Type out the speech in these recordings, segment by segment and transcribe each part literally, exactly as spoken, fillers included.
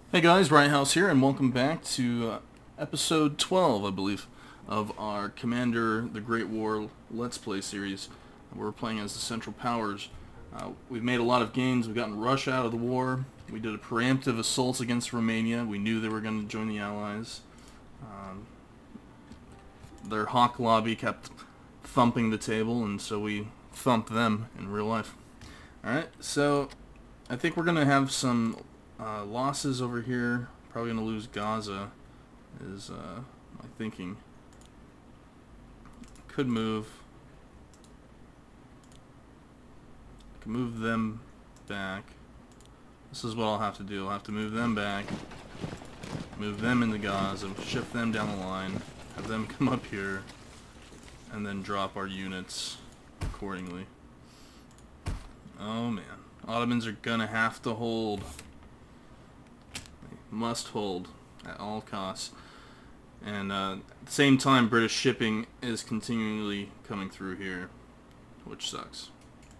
Hey guys, Ryan House here, and welcome back to uh, episode twelve, I believe, of our Commander the Great War Let's Play series. We're playing as the Central Powers. Uh, we've made a lot of gains. We've gotten Russia out of the war. We did a preemptive assault against Romania. We knew they were going to join the Allies. Um, their hawk lobby kept thumping the table, and so we thumped them in real life. Alright, so I think we're going to have some Uh, losses over here. Probably gonna lose Gaza is uh, my thinking. Could move. Could move them back. This is what I'll have to do. I'll have to move them back, move them into Gaza, shift them down the line, have them come up here, and then drop our units accordingly. Oh man, Ottomans are gonna have to hold. Must hold at all costs. And uh, at the same time, British shipping is continually coming through here, which sucks.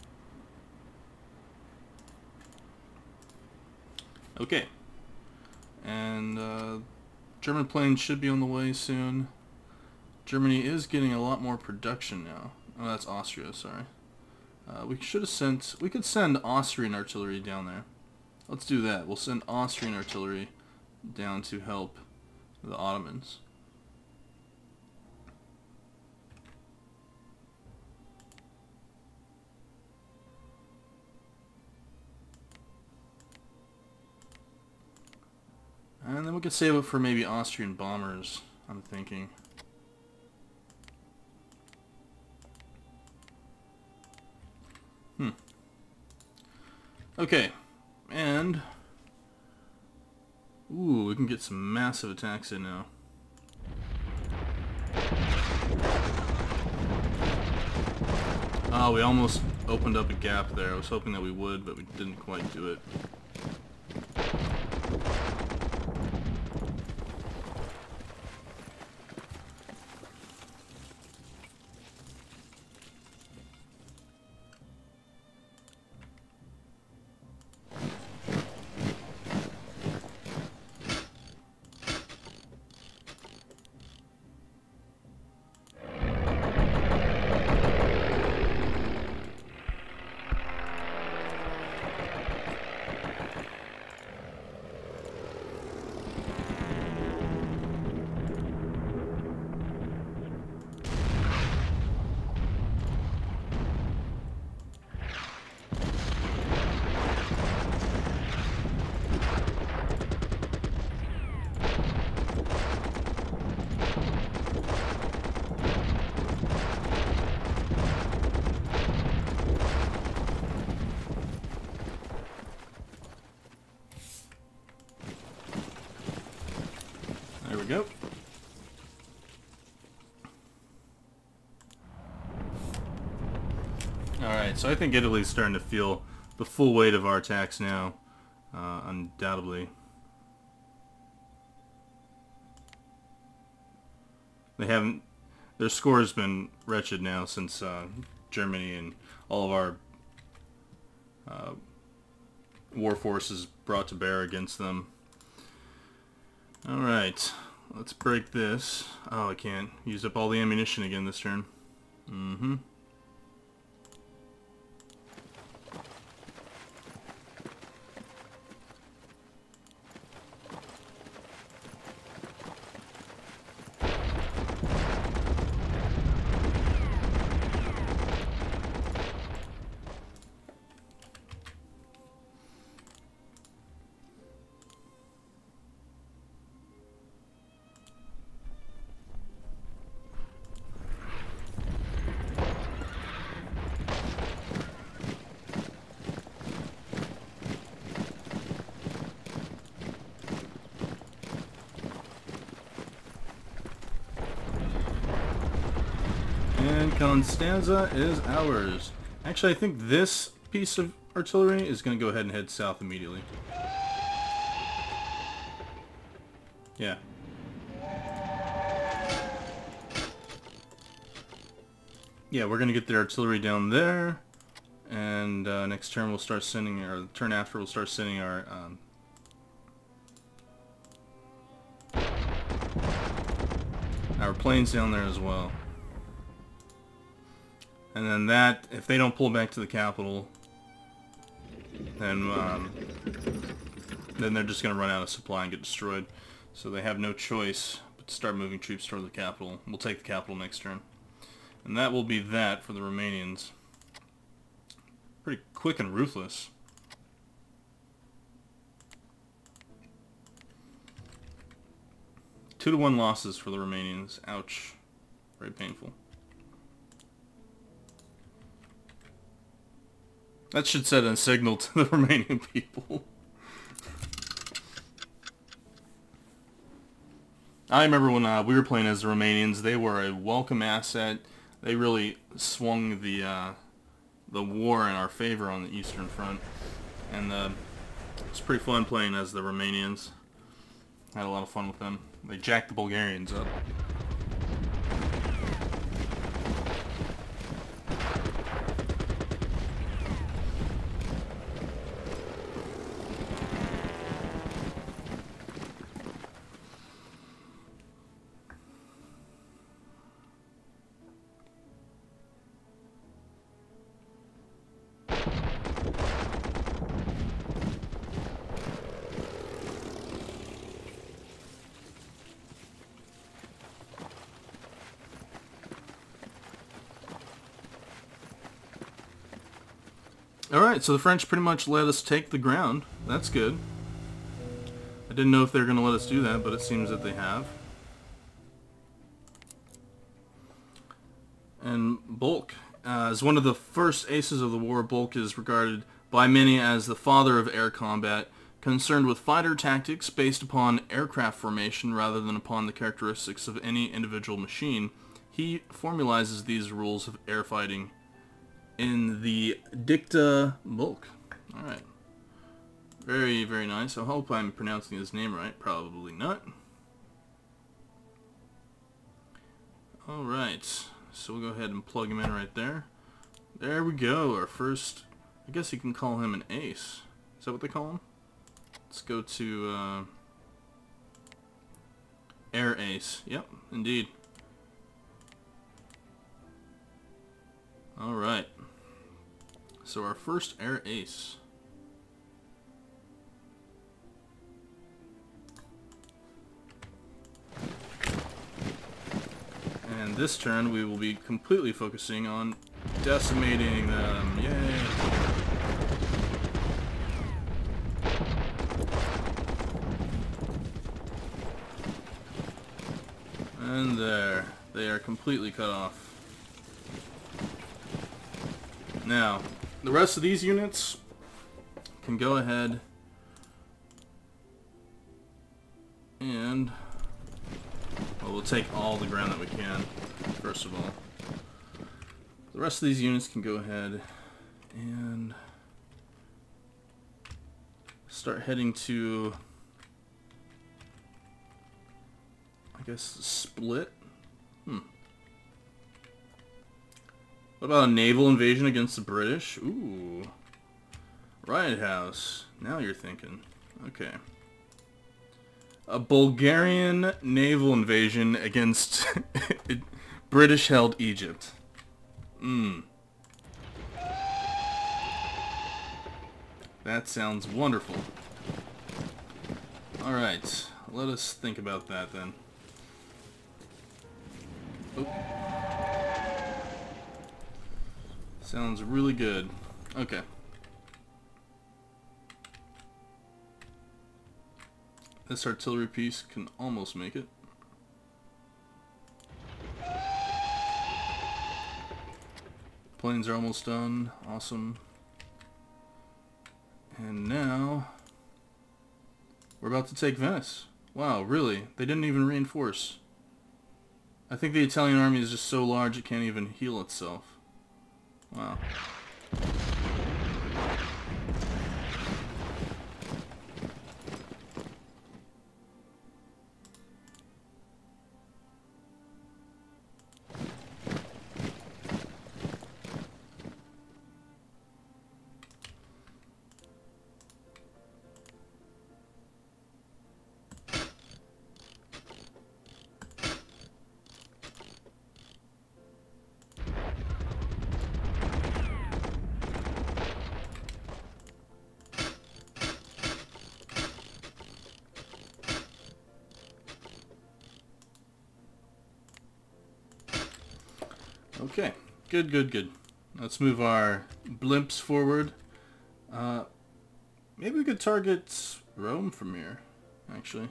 Okay. And uh, German planes should be on the way soon. Germany is getting a lot more production now. Oh, that's Austria, sorry. Uh, we should have sent... We could send Austrian artillery down there. Let's do that. We'll send Austrian artillery down to help the Ottomans. And then we could save it for maybe Austrian bombers, I'm thinking. Hmm. Okay. And... Ooh, we can get some massive attacks in now. Oh, we almost opened up a gap there. I was hoping that we would, but we didn't quite do it. There we go. Alright, so I think Italy's starting to feel the full weight of our attacks now, uh, undoubtedly. They haven't... Their score has been wretched now since uh, Germany and all of our uh, war forces brought to bear against them. Alright, let's break this. Oh, I can't. Used up all the ammunition again this turn. Mm-hmm. And Constanza is ours. Actually, I think this piece of artillery is going to go ahead and head south immediately. Yeah. Yeah, we're going to get the artillery down there. And uh, next turn we'll start sending, or the turn after we'll start sending our um, planes down there as well. And then that, if they don't pull back to the capital, then um, then they're just going to run out of supply and get destroyed. So they have no choice but to start moving troops toward the capital. We'll take the capital next turn. And that will be that for the Romanians. Pretty quick and ruthless. Two to one losses for the Romanians. Ouch. Very painful. That should set a signal to the Romanian people. I remember when uh, we were playing as the Romanians, they were a welcome asset. They really swung the uh, the war in our favor on the Eastern Front. And uh, it was pretty fun playing as the Romanians. Had a lot of fun with them. They jacked the Bulgarians up. Alright, so the French pretty much let us take the ground. That's good. I didn't know if they were going to let us do that, but it seems that they have. And Bulk, uh, as one of the first aces of the war, Bulk is regarded by many as the father of air combat, concerned with fighter tactics based upon aircraft formation rather than upon the characteristics of any individual machine. He formalizes these rules of air fighting in the Dicta Bulk. Alright. Very, very nice. I hope I'm pronouncing his name right. Probably not. Alright. So we'll go ahead and plug him in right there. There we go. Our first... I guess you can call him an ace. Is that what they call him? Let's go to... Uh, Air Ace. Yep, indeed. Alright. So our first air ace. And this turn we will be completely focusing on decimating them. Yay! And there. They are completely cut off. Now, the rest of these units can go ahead and well, we'll take all the ground that we can, first of all. The rest of these units can go ahead and start heading to, I guess, Split. Hmm. What about a naval invasion against the British? Ooh. Riot House. Now you're thinking. Okay. A Bulgarian naval invasion against British-held Egypt. Mmm. That sounds wonderful. Alright. Let us think about that then. Oh. Sounds really good. Okay. This artillery piece can almost make it. Planes are almost done. Awesome. And now we're about to take Venice. Wow, really? They didn't even reinforce. I think the Italian army is just so large it can't even heal itself. Wow. Okay, good, good, good. Let's move our blimps forward. Uh, maybe we could target Rome from here, actually.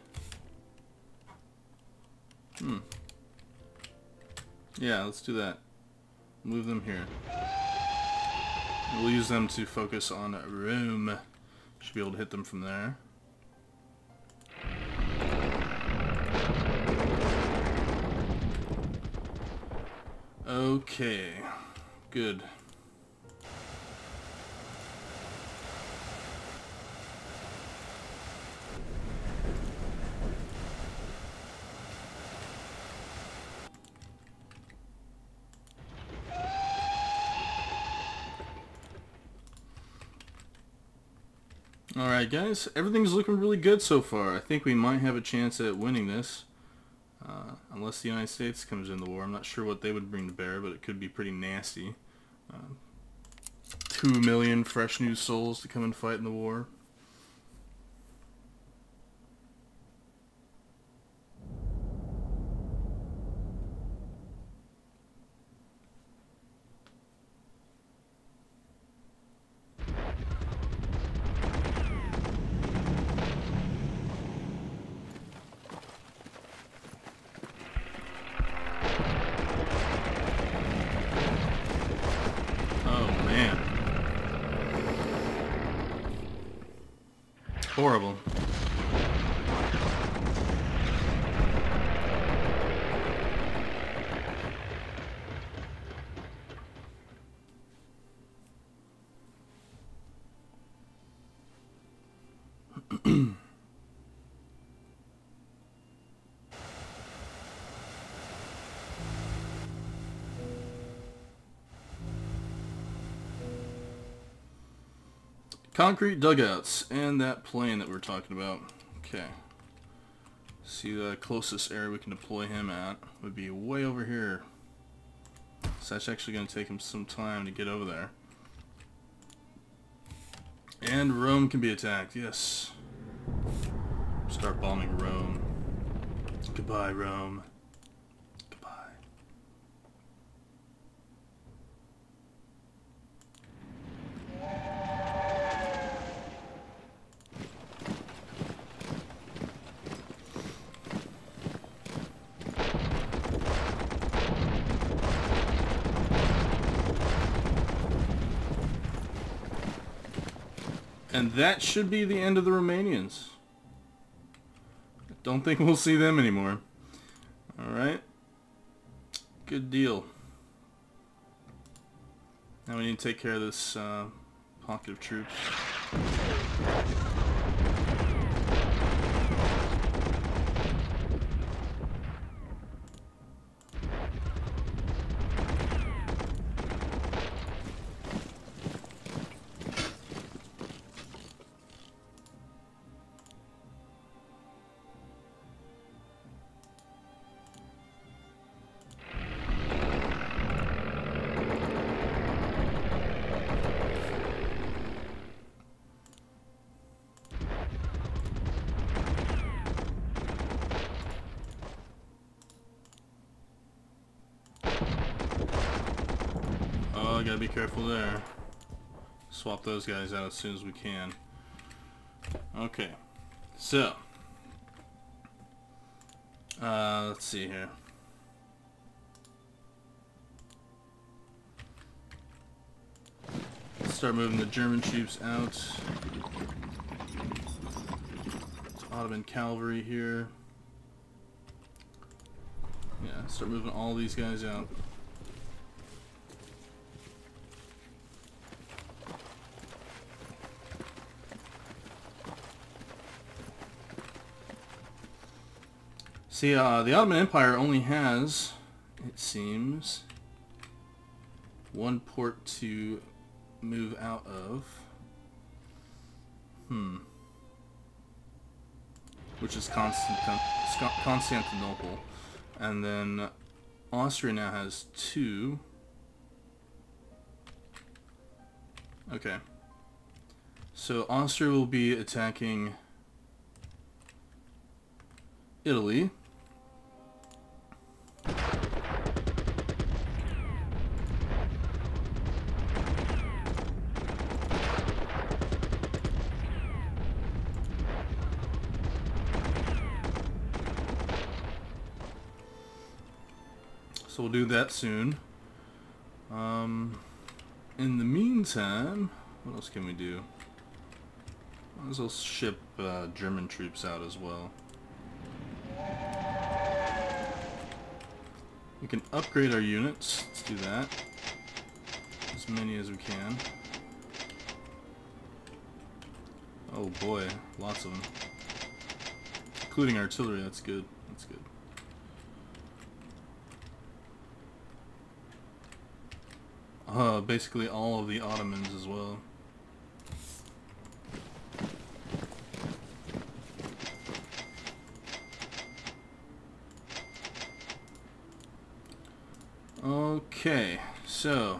Hmm. Yeah, let's do that. Move them here. We'll use them to focus on Rome. Should be able to hit them from there. Okay, good. Alright guys, everything's looking really good so far. I think we might have a chance at winning this. Uh, unless the United States comes in the war. I'm not sure what they would bring to bear, but it could be pretty nasty. Uh, two million fresh new souls to come and fight in the war. Horrible. Concrete dugouts and that plane that we were talking about. Okay. See, the closest area we can deploy him at would be way over here. So that's actually going to take him some time to get over there. And Rome can be attacked, yes. Start bombing Rome. Goodbye, Rome. Goodbye. And that should be the end of the Romanians. Don't think we'll see them anymore. Alright. Good deal. Now we need to take care of this uh, pocket of troops. Oh, gotta be careful there. Swap those guys out as soon as we can. Okay, so uh, let's see here. Let's start moving the German troops out. Ottoman cavalry here. Yeah, start moving all these guys out. See, uh, the Ottoman Empire only has, it seems, one port to move out of. Hmm. Which is Constant Constantinople. And then Austria now has two. Okay. So Austria will be attacking Italy. So we'll do that soon. Um, in the meantime, what else can we do? Might as well ship uh, German troops out as well. We can upgrade our units. Let's do that. As many as we can. Oh boy, lots of them. Including artillery, that's good. That's good. Uh, basically all of the Ottomans as well. Okay, so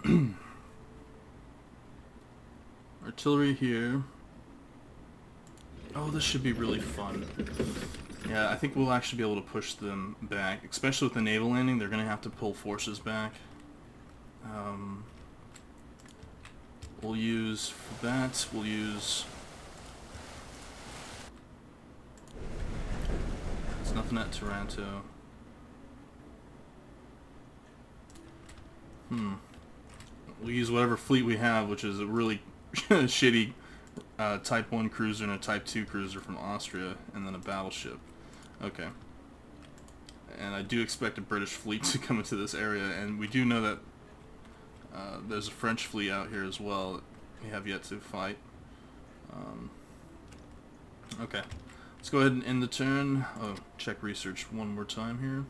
artillery here. Oh, this should be really fun. Yeah, I think we'll actually be able to push them back, especially with the naval landing. They're going to have to pull forces back. Um, we'll use, for that, we'll use... There's nothing at Taranto. Hmm. We'll use whatever fleet we have, which is a really shitty uh, Type one cruiser and a Type two cruiser from Austria, and then a battleship. Okay. And I do expect a British fleet to come into this area, and we do know that uh, there's a French fleet out here as well that we have yet to fight. Um, okay. Let's go ahead and end the turn. Oh, check research one more time here.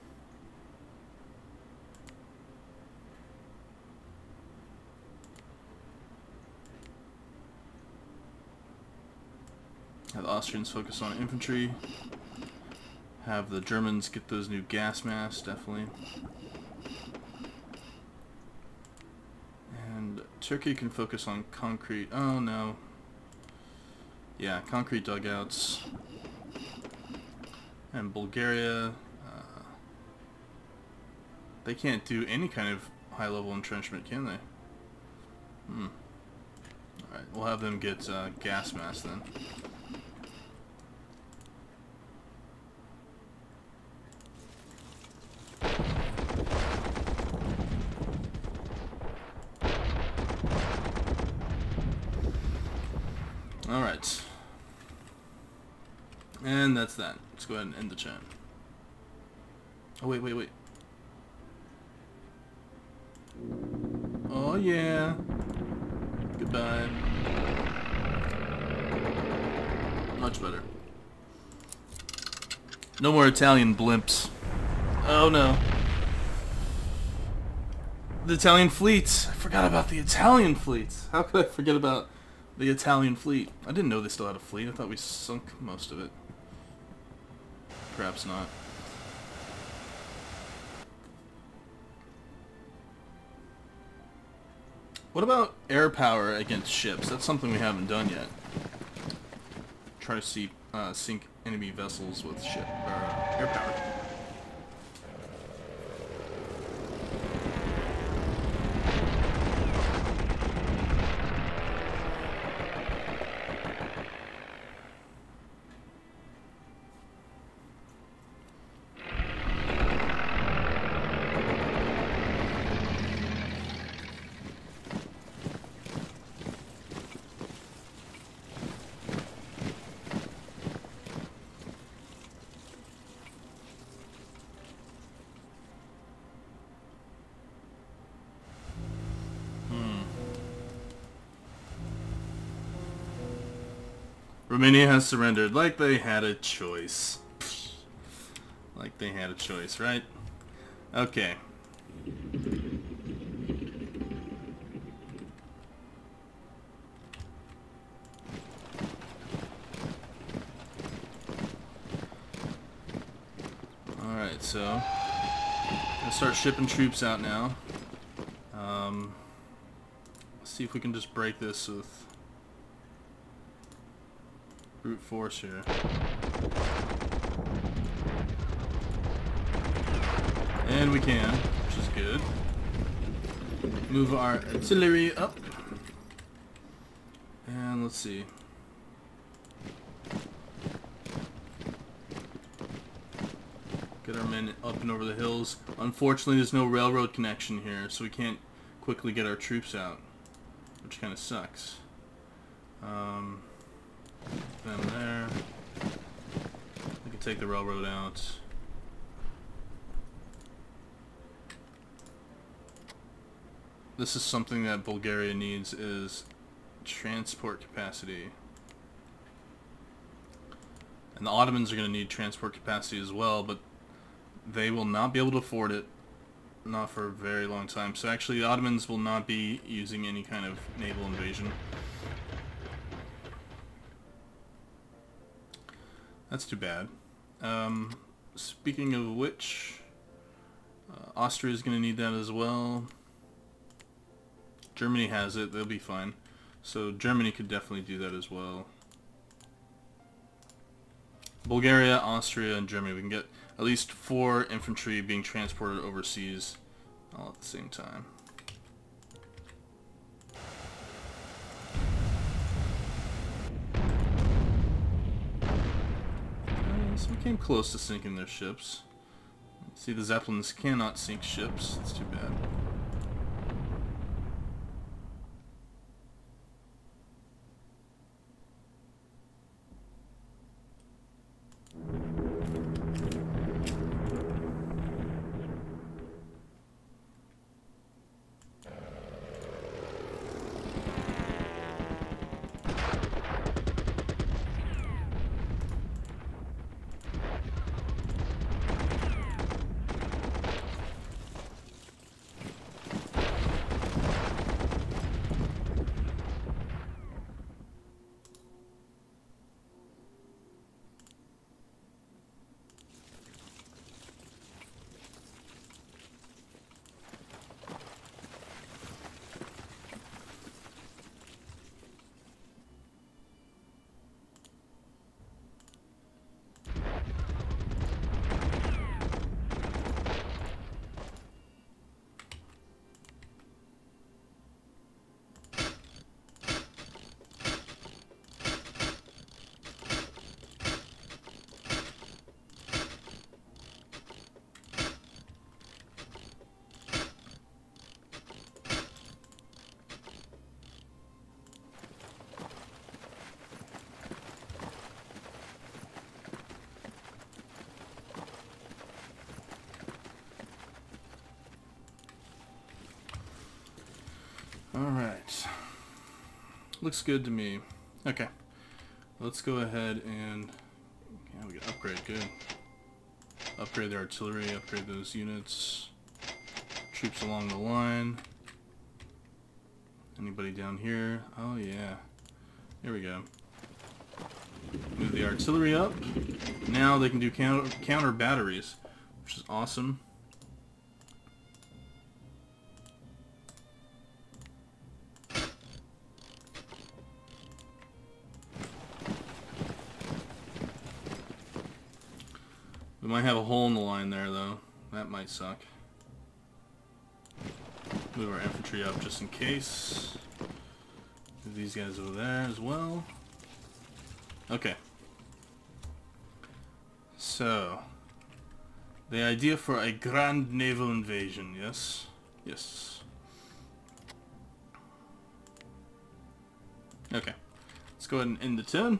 Have the Austrians focus on infantry. Have the Germans get those new gas masks, definitely. And Turkey can focus on concrete. Oh no. Yeah, concrete dugouts. And Bulgaria. Uh, they can't do any kind of high-level entrenchment, can they? Hmm. Alright, we'll have them get uh, gas masks then. Alright. And that's that. Let's go ahead and end the chat. Oh, wait, wait, wait. Oh, yeah. Goodbye. Much better. No more Italian blimps. Oh, no. The Italian fleets. I forgot about the Italian fleets. How could I forget about the Italian fleet? I didn't know they still had a fleet. I thought we sunk most of it. Perhaps not. What about air power against ships? That's something we haven't done yet. Try to see, uh, sink enemy vessels with ship or uh, air power. Romania has surrendered, like they had a choice. Like they had a choice, right? Okay. Alright, so I'm gonna start shipping troops out now. Um, let's see if we can just break this with brute force here. And we can, which is good. Move our artillery up. And let's see. Get our men up and over the hills. Unfortunately, there's no railroad connection here, so we can't quickly get our troops out, which kind of sucks. Um, them there. We can take the railroad out. This is something that Bulgaria needs, is transport capacity. And the Ottomans are going to need transport capacity as well, but they will not be able to afford it, not for a very long time. So actually the Ottomans will not be using any kind of naval invasion. That's too bad. Um, speaking of which, uh, Austria is going to need that as well. Germany has it, they'll be fine. So Germany could definitely do that as well. Bulgaria, Austria, and Germany. We can get at least four infantry being transported overseas all at the same time. Uh, so we came close to sinking their ships. See, the Zeppelins cannot sink ships. It's too bad. Alright. Looks good to me. Okay. Let's go ahead and... Yeah, we can upgrade. Good. Upgrade the artillery, upgrade those units. Troops along the line. Anybody down here? Oh yeah. Here we go. Move the artillery up. Now they can do counter, counter batteries, which is awesome. We might have a hole in the line there, though. That might suck. Move our infantry up just in case. Move these guys over there as well. Okay. So, the idea for a grand naval invasion, yes? Yes. Okay. Let's go ahead and end the turn.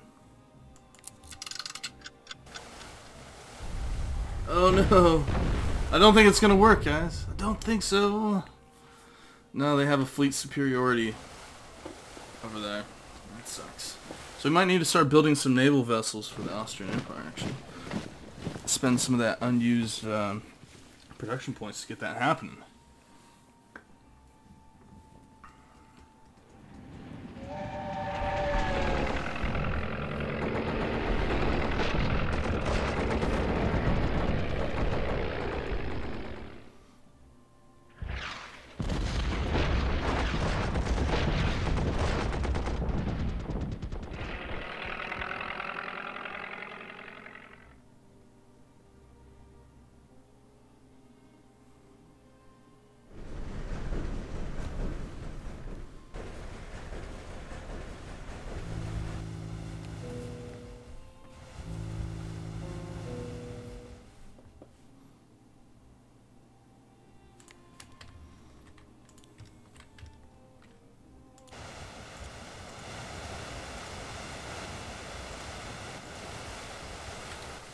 Oh no! I don't think it's gonna work, guys. I don't think so. No, they have a fleet superiority over there. That sucks. So we might need to start building some naval vessels for the Austrian Empire, actually. Spend some of that unused um, production points to get that happening.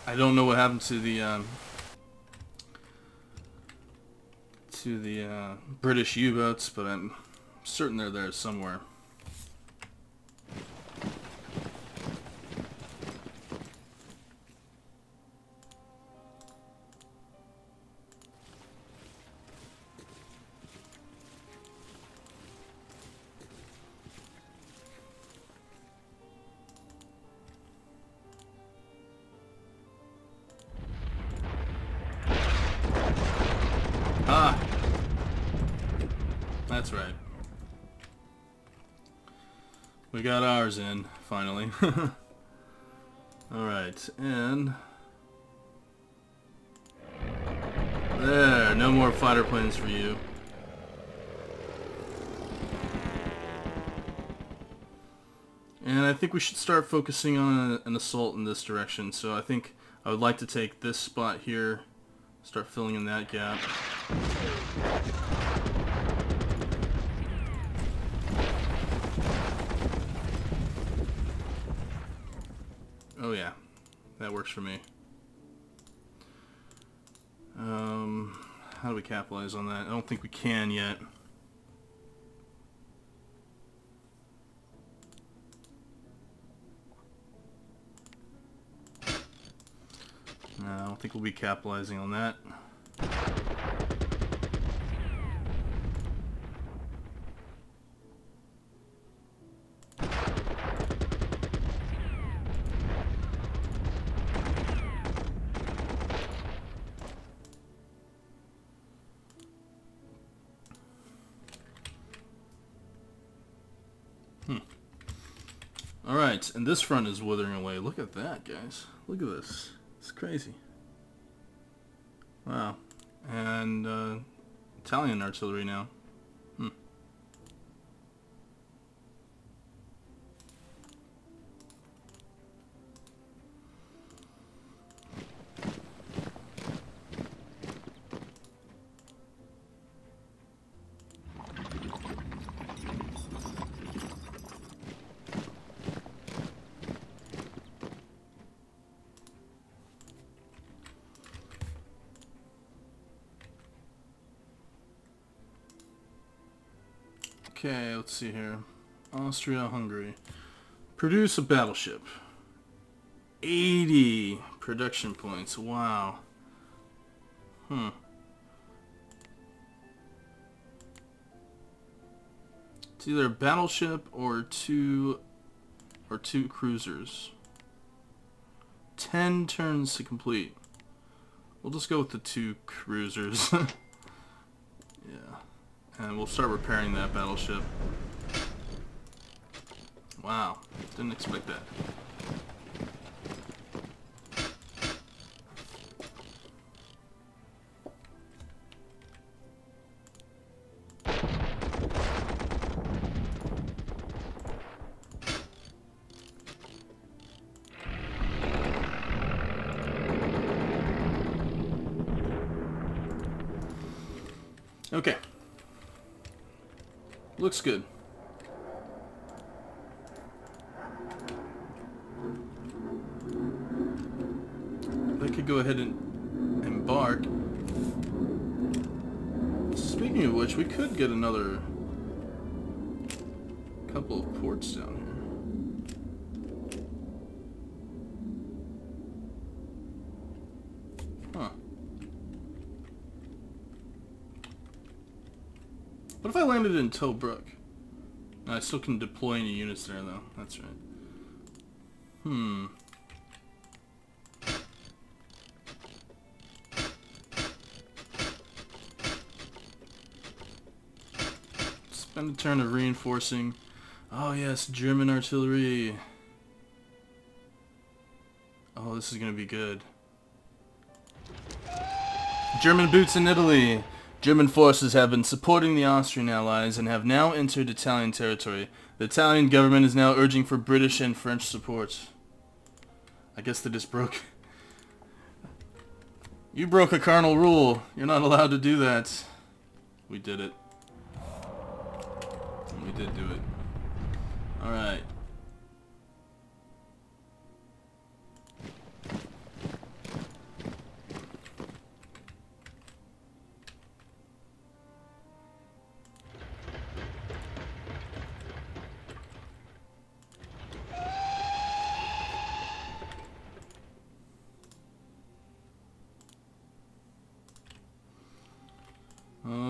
I don't know what happened to the um, to the uh, British U-boats, but I'm certain they're there somewhere. Ah! That's right. We got ours in, finally. Alright, and... there, no more fighter planes for you. And I think we should start focusing on a, an assault in this direction, so I think I would like to take this spot here, start filling in that gap. Oh yeah, that works for me. Um, how do we capitalize on that? I don't think we can yet. No, I don't think we'll be capitalizing on that. Hmm. Alright, and this front is withering away. Look at that, guys. Look at this. It's crazy. Wow. And uh, Italian artillery now. Hmm. Okay, let's see here. Austria-Hungary. Produce a battleship. eighty production points. Wow. Hmm. It's either a battleship or two or two cruisers. Ten turns to complete. We'll just go with the two cruisers. Yeah. And we'll start repairing that battleship. Wow, didn't expect that. Okay. Looks good. I could go ahead and embark. Speaking of which, we could get another couple of ports down here. Huh. What if I landed in Tobruk? No, I still can deploy any units there, though. That's right. Hmm. Spend a turn of reinforcing. Oh, yes, German artillery. Oh, this is going to be good. German boots in Italy. German forces have been supporting the Austrian allies and have now entered Italian territory. The Italian government is now urging for British and French support. I guess they just broke... You broke a cardinal rule. You're not allowed to do that. We did it. We did do it. Alright.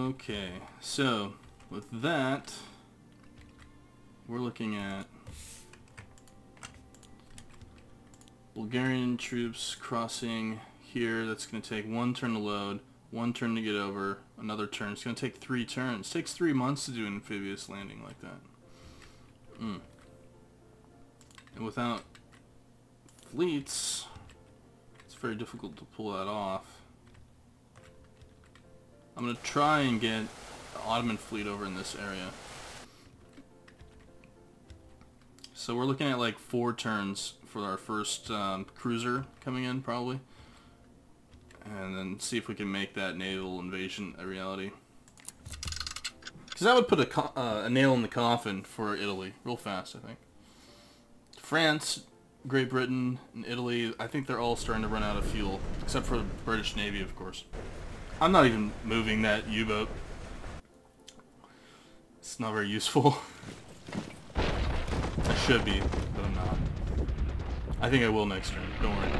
Okay, so with that, we're looking at Bulgarian troops crossing here. That's going to take one turn to load, one turn to get over, another turn. It's going to take three turns. It takes three months to do an amphibious landing like that. Mm. And without fleets, it's very difficult to pull that off. I'm going to try and get the Ottoman fleet over in this area. So we're looking at like four turns for our first um, cruiser coming in, probably. And then see if we can make that naval invasion a reality. Because that would put a, co uh, a nail in the coffin for Italy real fast, I think. France, Great Britain, and Italy, I think they're all starting to run out of fuel. Except for the British Navy, of course. I'm not even moving that U-boat. It's not very useful. I should be, but I'm not. I think I will next turn, don't worry.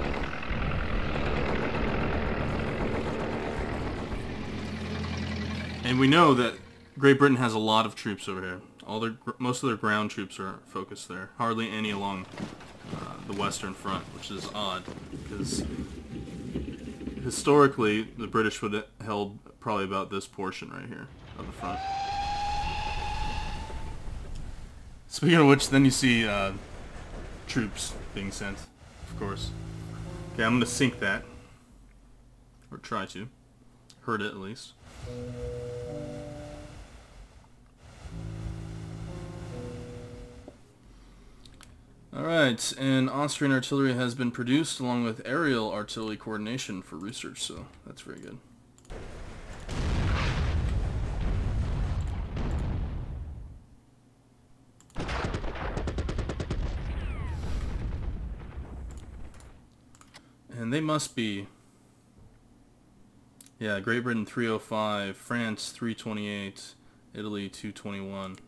And we know that Great Britain has a lot of troops over here. All their, most of their ground troops are focused there. Hardly any along uh, the Western Front, which is odd, because historically the British would have held probably about this portion right here of the front. Speaking of which, then you see uh, troops being sent, of course. Okay, I'm going to sink that. Or try to. Hurt it, at least. Alright, and Austrian artillery has been produced along with aerial artillery coordination for research, so that's very good. And they must be, yeah, Great Britain three oh five, France three twenty-eight, Italy two twenty-one.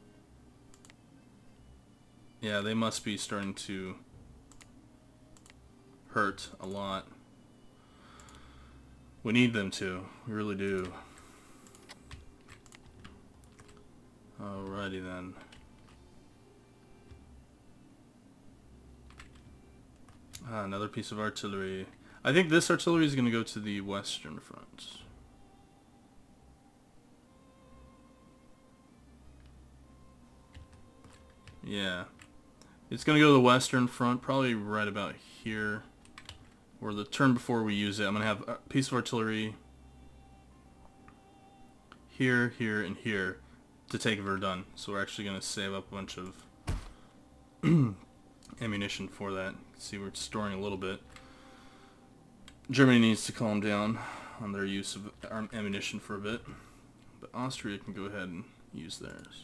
Yeah, they must be starting to hurt a lot. We need them to, we really do. Alrighty then. Ah, another piece of artillery. I think this artillery is going to go to the Western Front. Yeah. It's going to go to the Western Front, probably right about here. Or the turn before we use it, I'm going to have a piece of artillery here, here, and here to take Verdun. So we're actually going to save up a bunch of ammunition for that. See, we're storing a little bit. Germany needs to calm down on their use of ammunition for a bit, but Austria can go ahead and use theirs.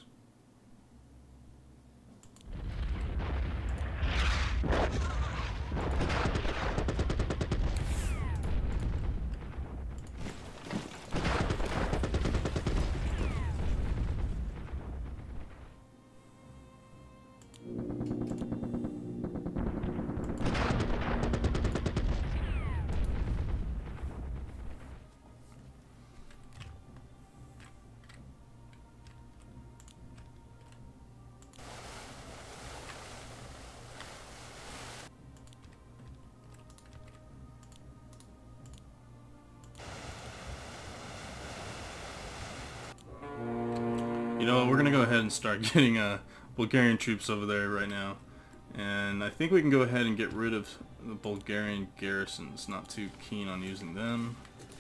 You know what, we're gonna go ahead and start getting uh, Bulgarian troops over there right now. And I think we can go ahead and get rid of the Bulgarian garrisons. Not too keen on using them.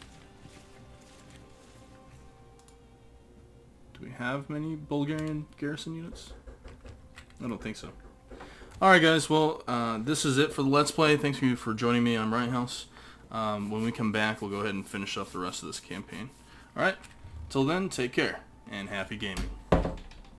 Do we have many Bulgarian garrison units? I don't think so. Alright guys, well, uh, this is it for the Let's Play. Thanks for you for joining me on Right House. Um, when we come back, we'll go ahead and finish up the rest of this campaign. Alright, till then, take care, and happy gaming.